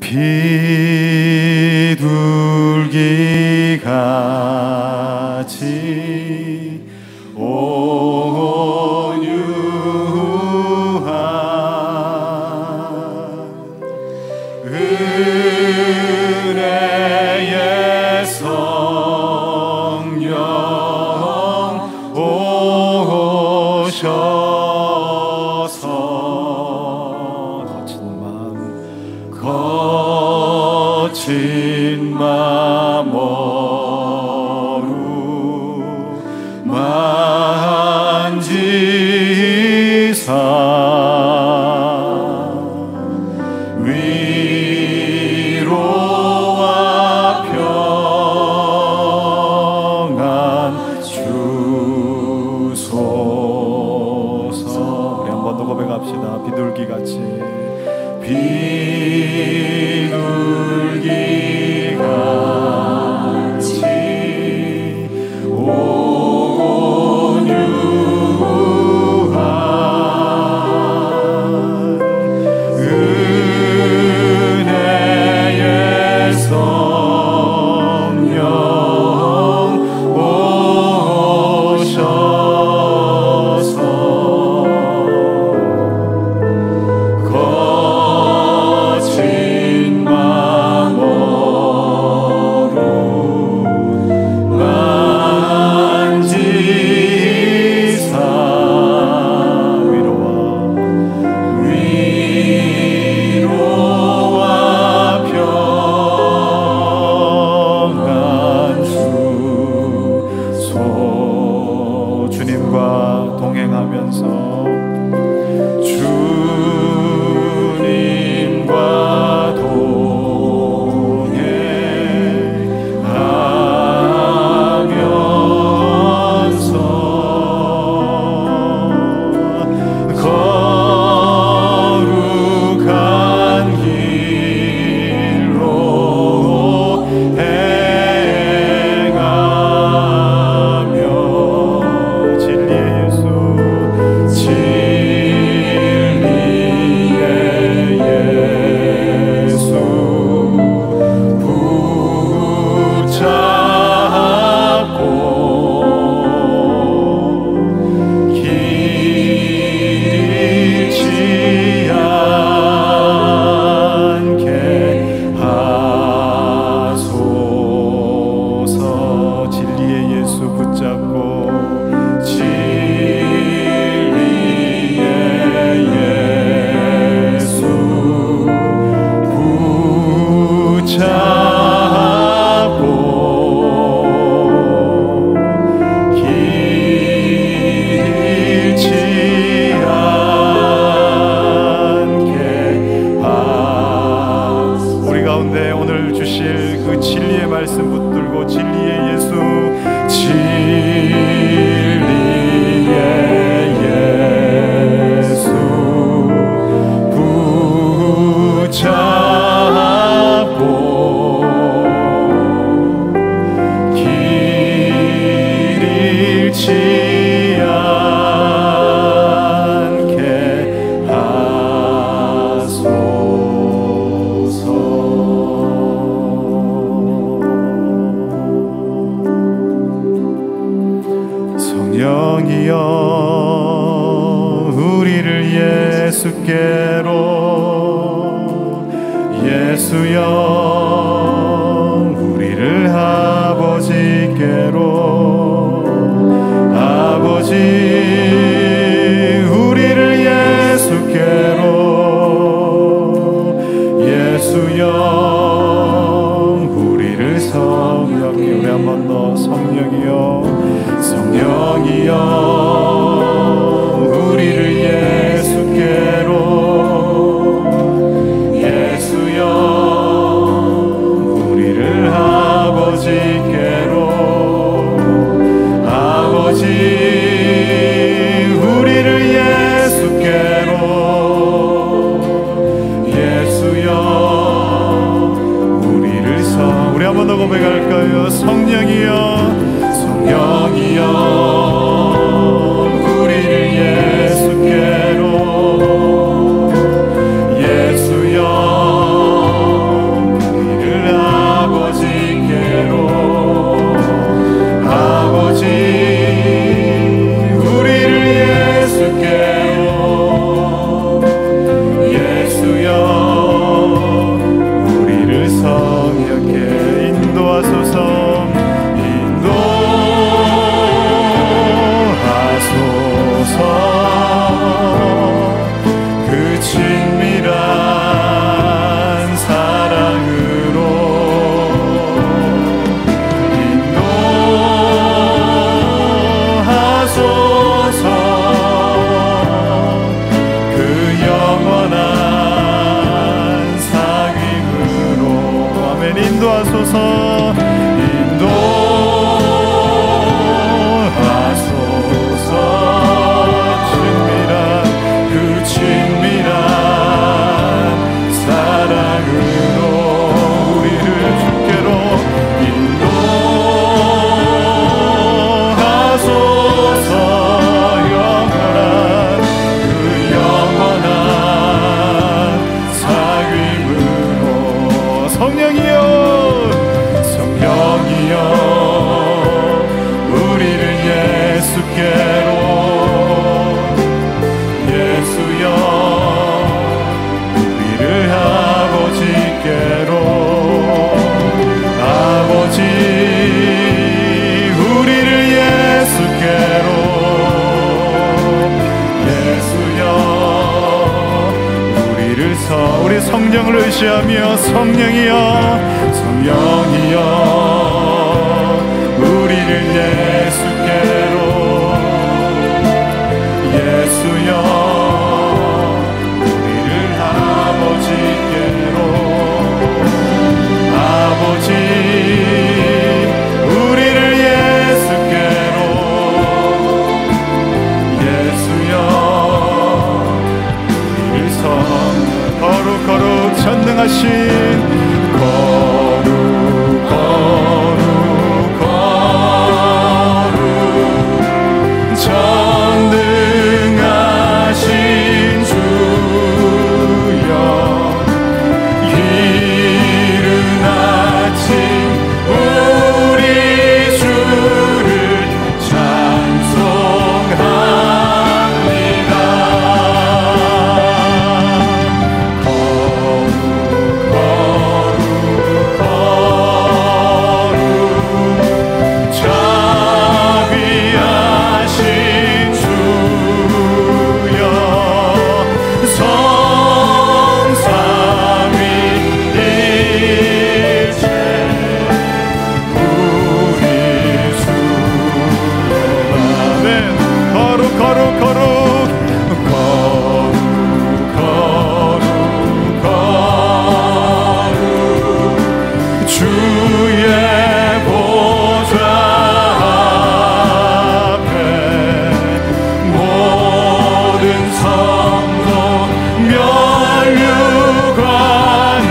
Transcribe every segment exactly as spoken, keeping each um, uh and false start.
비둘기같이 온유한 은혜의 성령 오셔서 거친 마음 거친 마음 만지사 위로와 평안 주소서. 우리 한 번 더 고백합시다. 비둘기같이 비둘기같이 은혜의 성령 오셔서 거친 마음으로 만지사 위로와 위로와 평안 주소. 주님과 동행하면서 주님과 동행하면서 거룩한 길로 행하며 진리의 예수 진리의 예수 붙잡고 길 잃지 않게 하소서. 진리의 예수 붙잡고 진리의 예수 붙잡고 길 잃지 않게 하소서. 우리 가운데 오늘 주실 그 진리의 말씀 붙들고 진리의 예수 진리의 예수 붙잡고 길 잃지 않게 하소서. 성령이여 우리를 예수께로 예수여 우리를 아버지께로 아버지 우리를 예수께로 예수여 우리를 성령이 우리 한 번 더 성령이여 성령이여 우리를 예수께로 예수여 우리를 아버지께로 아버지 우리를 예수께로 예수여 우리를 성 우리 한 번 더 고백할까요? 성령이여 성령이여 우리를 예수께로 예수여 가운데서 우리 성령을 의지하며 성령이여 성령이여 우리를 예수께로 예수여 우리를 아버지께로 아버지 우리를 예수께로 예수여 우리를 성 거룩 거룩 전능하신 거룩 거룩 거룩 전능하신 주여 이른 아침 우리 주를 찬송합니다. 거룩 거룩 거룩 자비하신 주여 성삼위일체 우리 주여 아멘. 거룩 거룩 거룩 거룩 거룩 거룩 주의 보좌 앞에 모든 성도 면류관을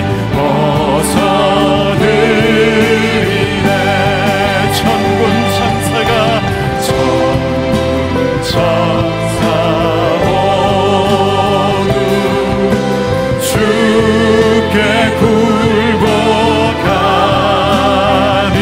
벗어드리네. 천군 천사가 천군 천사 모두 주께 굴복하니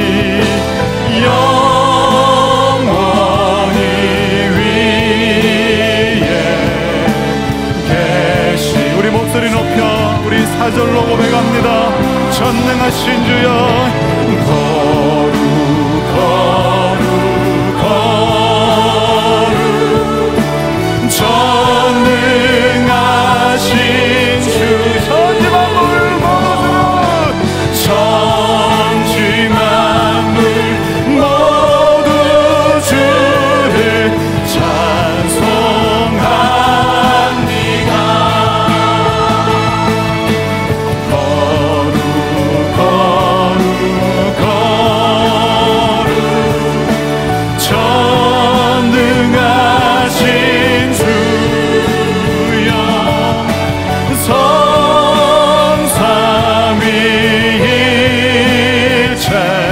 영원히 위에 계시. 우리 목소리 높여 우리 사절로 고백합니다. 전능하신 주여 거룩 거룩 거룩 전능하신 주 천지 만물 모두 천지 만물 모두 주를 찬송합니다. 거룩 거룩 거룩 전능하신 주여 성삼위일체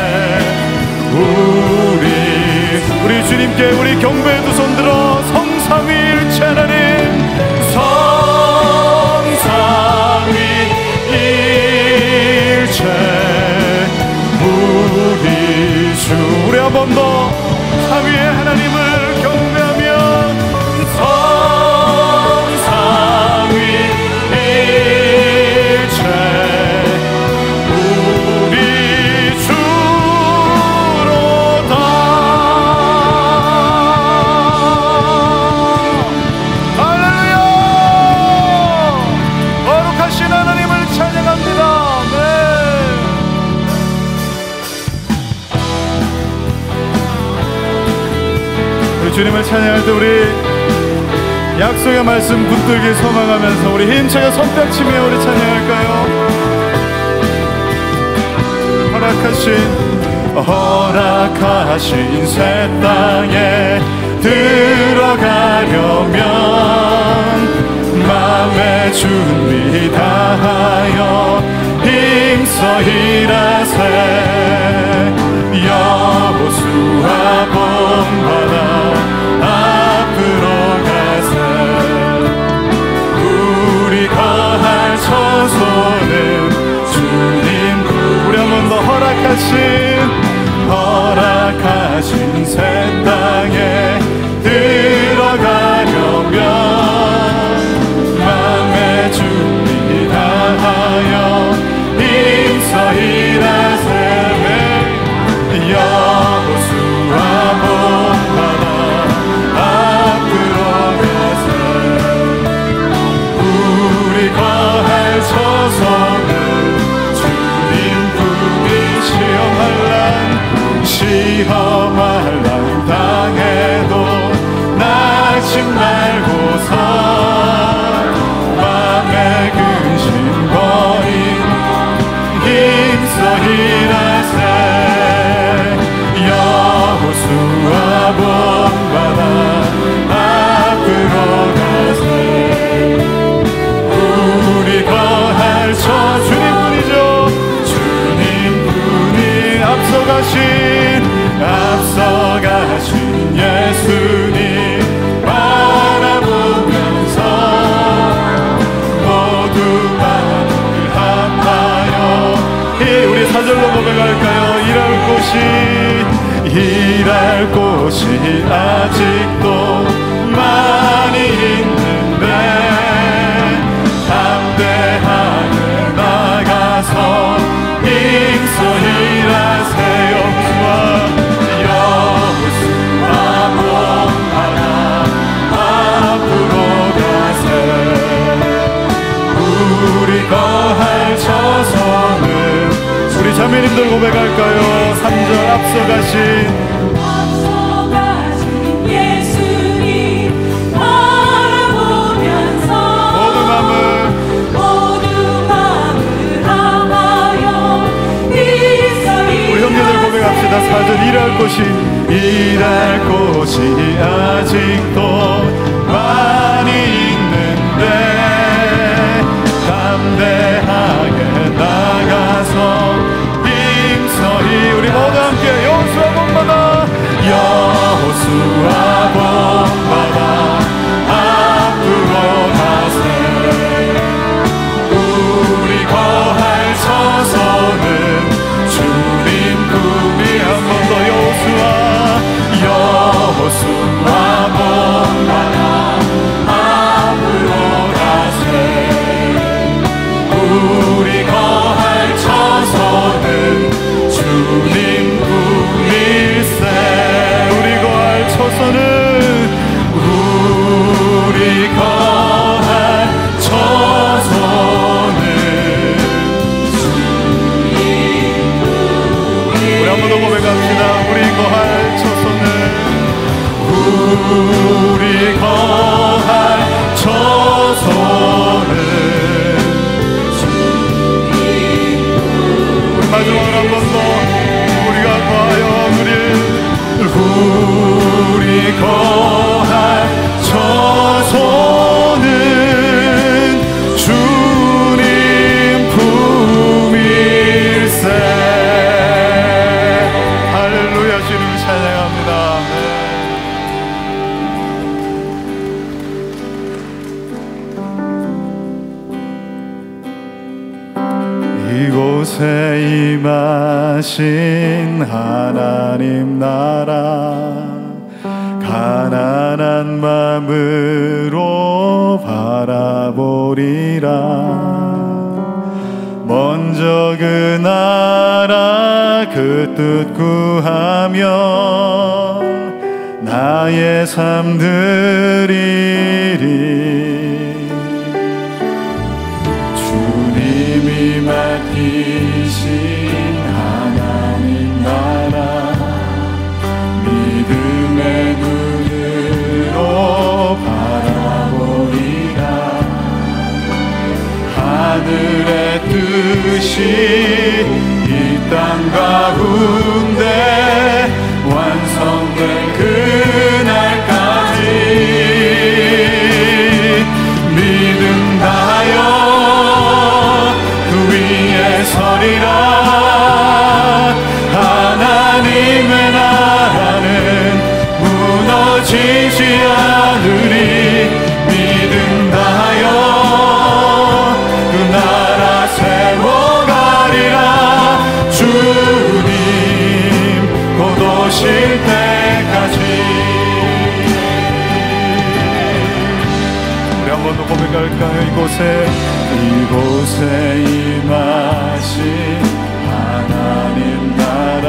우리 우리 주님께 우리 경배의 두 손 들어 성삼위일체 하나님 성삼위일체 우리 주 우리 한 번 더 삼위의 하나님을 경배하며 성삼위일체 우리 주로다. 할렐루야. 거룩하신 하나님을 찬양합니다. 네. 주님을 찬양할 때 우리 약속의 말씀 붙들기 소망하면서 우리 힘차게 손뼉치며 우리 찬양할까요? 허락하신 허락하신 새 땅에 들어가려면 마음의 준비 다하여 힘써 일하세. 여호수아 본받아 앞으로 가세. 우리 거할 처소는 주님 우리 한 번 더 허락하신 허락하신 새 땅에 들어가려면 마음의 준비 다하여 힘써 일하세. 여호수아 본받아 앞으로 가세. 우리 일할 곳이 아직도 많이 있는데 담대하게 나가서 힘써 일하세요. 여호수아 몸하라 앞으로 가세. 우리 거할 처소는 우리 자매님들 고백할까요? 삼 절 앞서가신 앞서가신 예수님 바라보면서 모든 마음을 모든 마음을 다하여 우리 형제들 고백합시다. 사 절 일할 곳이 일할 곳이 아직도 많이 있는데 담대하게 나가서 힘서히 우리 모두 함께 여호수아 본받아 여호수아 본받아 앞으로 가세. 우리 거할 처소는 주님 품이 한 번 더 여호수아 여호수아 본받아 앞으로 가세. 우리 거할 처소는 주님 품일세. 우리 거할 처소는 우리 거할 처소는 주님 품일세. 우리 한 번 더 고백합시다. 우리 거할 처소는 우리 거할 처소는 마지막으로 한 번 더 우리가 거하여 누릴 우리 거할 처소는 주님 품일세. 할렐루야. 주님을 찬양합니다. 이곳에 임하신 하나님 나라 가난한 마음으로 바라보리라. 먼저 그 나라 그 뜻 구하며 나의 삶 드리리. 주님이 맡기신 하나님 나라 믿음의 눈으로 바라보리라. 하늘의 뜻이 이 땅 가운데 완성될 그날까지 믿음 다하여 그 위에 서리라. 하나님의 나라는 무너지지 않으리. 믿음 다하여 그 나라 세워가리라. 주님 곧 오실 때까지. 우리 한 번 더 고백할까요? 이곳에 이곳에 임하신 하나님 나라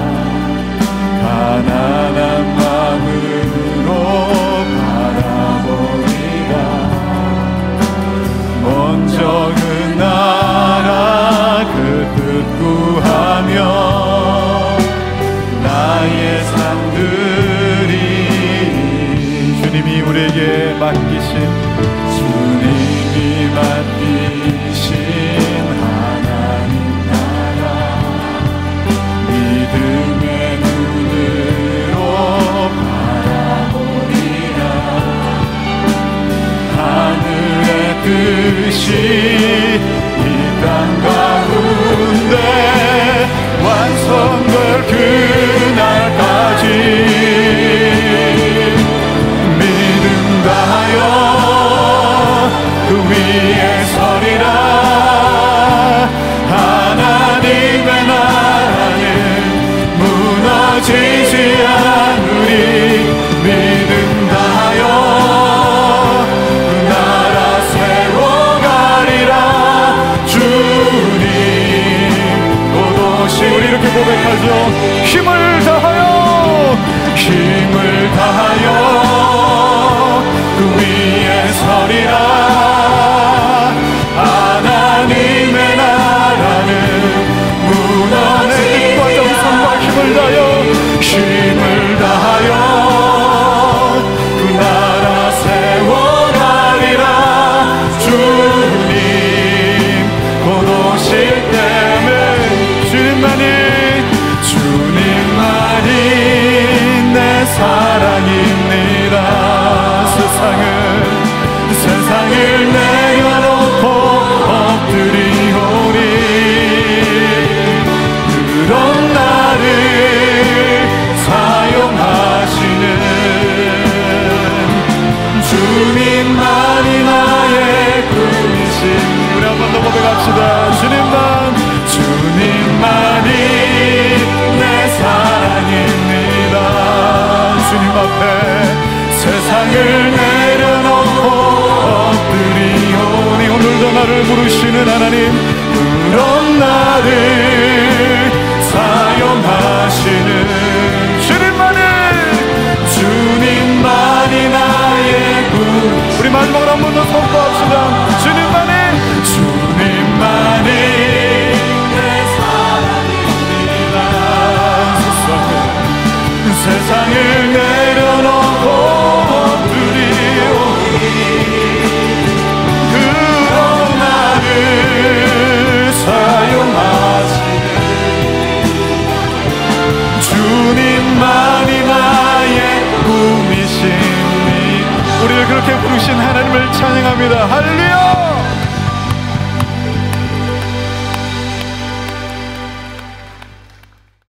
가난한 마음으로 바라보리라. 먼저 그 나라 그 뜻 구하며 나의 삶들이 주님이 우리에게 맡기신 주님이 맡기신 하나님 나라 믿음의 눈으로 바라보리라. 하늘의 뜻이 이 땅 가운데 완성될 그날까지 믿음 다하여 그 위에 서리라. 하나님의 나라는 고백하죠. 힘을 다하여 힘을 다하여 그 위에 서리라. 하나님의 나라는 무너진 뜻과 정성과 힘을 다하여 힘을 다하여 그 나라 세워가리라. 주님 곧 오실 때에 주님만이 주님만이 내 사랑입니다. 세상을 세상을 내려놓고 엎드리오리. 그런 나를 사용하시는 주님만이 나의 꿈이신. 우리 한 번 더 고백합시다. 주님만 주님만이 내 사랑입니다. 주님 앞에 세상을 내려놓고 엎드리오니. 오늘도 나를 부르시는 하나님, 그런 나를 사용하시는 주님만이 주님만이 나의 구. 우리 마지막으로 한 번 더 선포합시다. 주님만이 주님만이 내 사랑입니다. 세상을 내려놓고 엎드리오니. 그런 나를 사용하시는 주님만이 나의 꿈이시니. 우리를 그렇게 부르신 하나님을 찬양합니다. 할렐루야.